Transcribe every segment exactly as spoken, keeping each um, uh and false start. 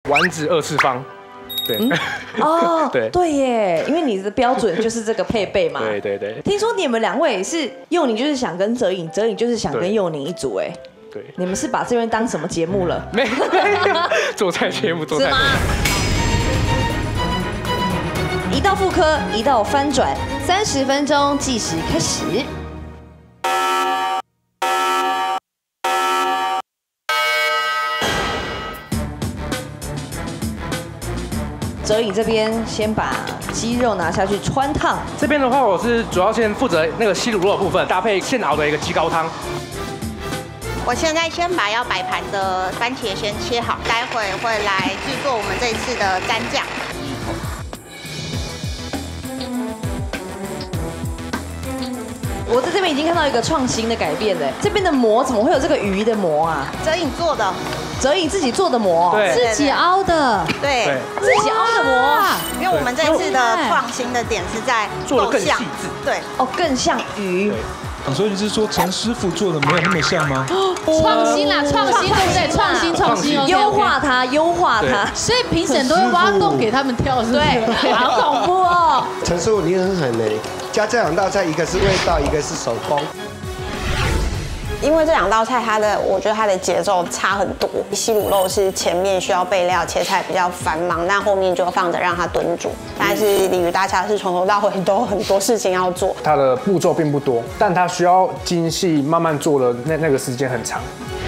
丸子二次方。对。嗯、 哦，对对耶，因为你的标准就是这个配备嘛。 对对对。 听说你们两位是佑宁就是想跟哲颖，哲颖就是想跟佑宁一组哎。 对。 你们是把这边当什么节目了？ 没，做菜节目，做菜节目。 一道复刻，一道翻转，三十分钟计时开始。哲颖这边先把鸡肉拿下去汆烫。 这边的话，我是主要先负责那个西卤肉的部分，搭配现熬的一个鸡高汤。 我现在先把要摆盘的番茄先切好，待会会来制作我们这一次的蘸酱。 我在这边已经看到一个创新的改变了，这边的膜怎么会有这个鱼的膜啊？ 哲颖做的， 哲颖自己做的膜， 自己凹的， 对， 自己凹的膜。 因为我们这一次的创新的点是在做的更细致， 对， 哦，更像鱼。 所以你是说陈师傅做的没有那么像吗？ 创新啦，创新对不对？创新创新， 优化它，优化它。 所以评审都会挖洞给他们跳，是不是？ 对，好恐怖哦！ 陈师傅你很狠嘞，加这两道菜，一个是味道，一个是手工。 因为这两道菜，它的我觉得它的节奏差很多。西卤肉是前面需要备料切菜比较繁忙，但后面就放着让它炖煮。但是鲤鱼大虾是从头到尾都很多事情要做， 它的步骤并不多，但它需要精细慢慢做的那那个时间很长。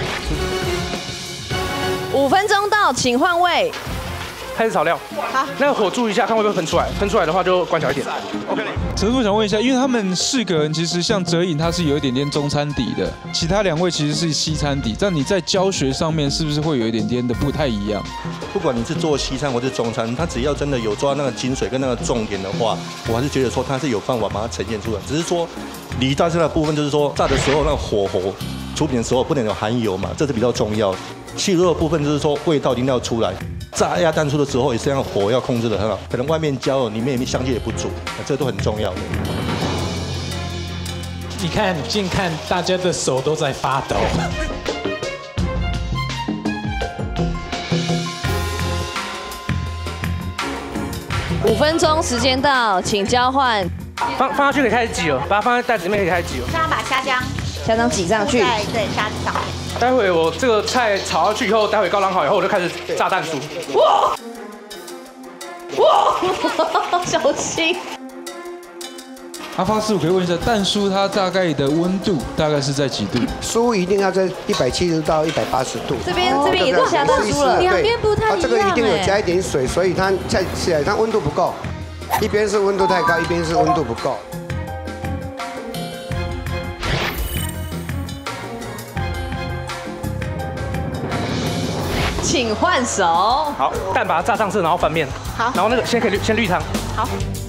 五分钟到，请换位。 开始炒料，好，那个火注意一下，看会不会喷出来。喷出来的话就关小一点。OK。 陈师傅想问一下，因为他们四个人其实像哲颖，他是有一点点中餐底的，其他两位其实是西餐底，但你在教学上面是不是会有一点点的不太一样？ 不管你是做西餐或是中餐，他只要真的有抓那个精髓跟那个重点的话，我还是觉得说他是有办法把它呈现出来。只是说离炸这的部分，就是说炸的时候那个火候，出品的时候不能有含油嘛，这是比较重要的。细肉的部分就是说味道一定要出来。炸鸭蛋出的时候也是让火要控制的很好，可能外面焦了，里面香气也不足，这都很重要的。 你看，近看大家的手都在发抖。 五分钟时间到，请交换。 放放下去可以开始挤了，把它放在袋子里面可以开始挤了。 现在把虾浆虾浆挤上去， 在对虾子上面。 待会我这个菜炒下去以后，待会高粱好以后，我就开始炸蛋酥。哇！ 哇！小心。 阿发师傅可以问一下，蛋酥它大概的温度大概是在几度？ 酥一定要在一百七十到一百八十度。 这边这边也都下蛋酥了， 两边不太一样。 这个一定有加一点水，所以它菜起来它温度不够，一边是温度太高，一边是温度不够。 请换手。 好，蛋把它炸上色，然后翻面。 好， 然后那个先可以先滤汤。 好。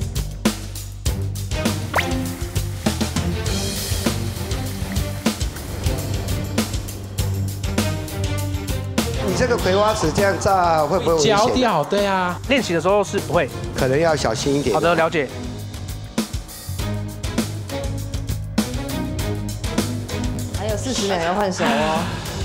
你这个葵花籽这样炸会不会危险？ 焦掉，对啊。 练习的时候是不会， 可能要小心一点。 好的，了解。 还有四十秒要换手哦。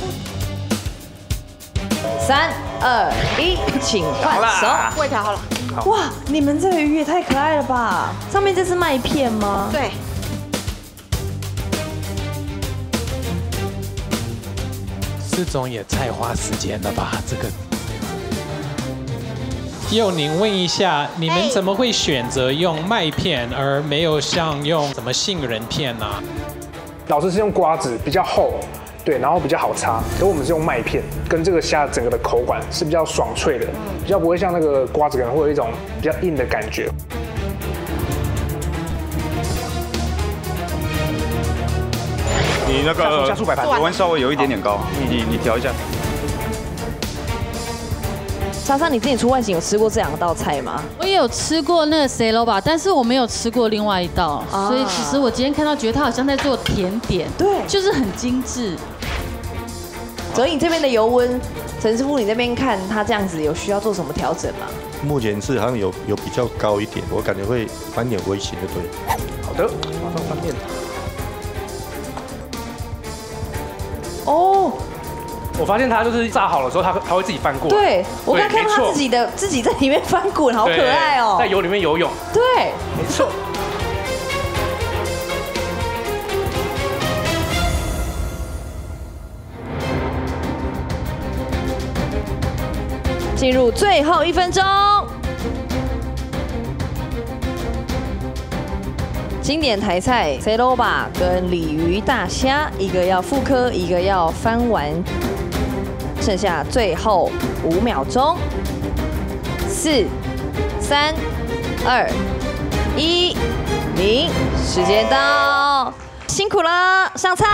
三二一，请换手。 我也调好了。 哇，你们这个鱼也太可爱了吧！上面这是麦片吗？ 对。 这种也太花时间了吧？这个。佑宁问一下，你们怎么会选择用麦片，而没有像用什么杏仁片呢？ 老师是用瓜子，比较厚。对，然后比较好擦，可我们是用麦片，跟这个虾整个的口感是比较爽脆的，比较不会像那个瓜子可能会有一种比较硬的感觉。 你那个加速摆盘， 油温稍微有一点点高，你你你调一下。 莎莎，你自己出外景有吃过这两道菜吗？ 我也有吃过那个 C 罗吧，但是我没有吃过另外一道，所以其实我今天看到觉得他好像在做甜点， 对， 就是很精致。 哲颖这边的油温，陈师傅你那边看他这样子有需要做什么调整吗？ 目前是好像有有比较高一点，我感觉会翻点微型的对。 好的，马上翻面。 哦， 我发现它就是炸好了之后，它它会自己翻过来。 对，我刚看到它没错自己的自己在里面翻滚，好可爱哦。 在油里面游泳。 对， 没错。 进入最后一分钟。经典台菜 C 罗巴跟鲤鱼大虾，一个要复刻，一个要翻完，剩下最后五秒钟，四、三、二、一、零，时间到，辛苦了，上菜。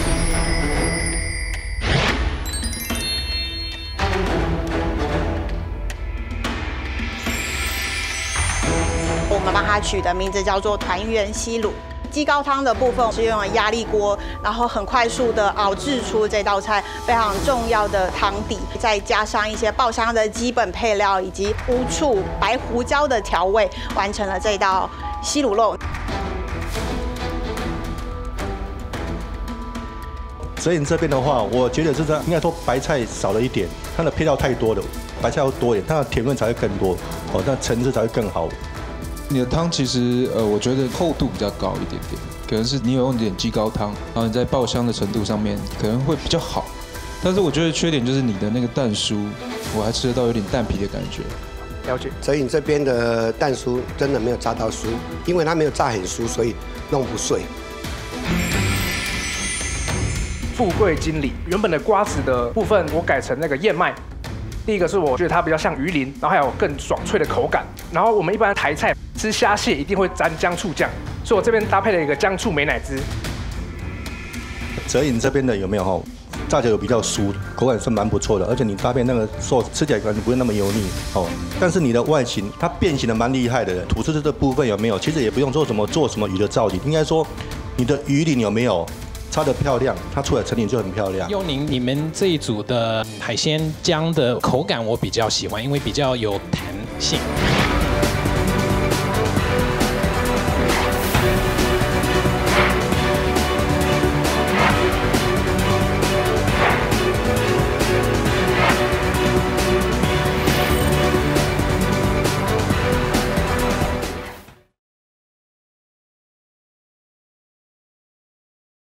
我们帮它取的名字叫做团圆西卤。鸡高汤的部分是用了压力锅，然后很快速的熬制出这道菜非常重要的汤底，再加上一些爆香的基本配料以及乌醋、白胡椒的调味，完成了这道西卤肉。 泽颖这边的话，我觉得是在应该说白菜少了一点，它的配料太多了，白菜要多一点，它的甜味才会更多，哦，那层次才会更好。 你的汤其实呃，我觉得厚度比较高一点点，可能是你有用一点鸡高汤，然后你在爆香的程度上面可能会比较好。但是我觉得缺点就是你的那个蛋酥，我还吃得到有点蛋皮的感觉。 了解。 泽颖这边的蛋酥真的没有炸到酥，因为它没有炸很酥，所以弄不碎。 富贵经理原本的瓜子的部分，我改成那个燕麦。第一个是我觉得它比较像鱼鳞，然后还有更爽脆的口感。然后我们一般台菜吃虾蟹一定会沾姜醋酱，所以我这边搭配了一个姜醋美乃滋。 泽颖这边的有没有哈？炸起来有比较酥，口感是蛮不错的，而且你搭配那个寿司吃起来感觉不会那么油腻哦。但是你的外形它变形的蛮厉害的，吐司这部分有没有？其实也不用做什么做什么鱼的造型，应该说你的鱼鳞有没有？擦得漂亮，它出来成品就很漂亮。 佑宁，你们这一组的海鲜姜的口感我比较喜欢，因为比较有弹性。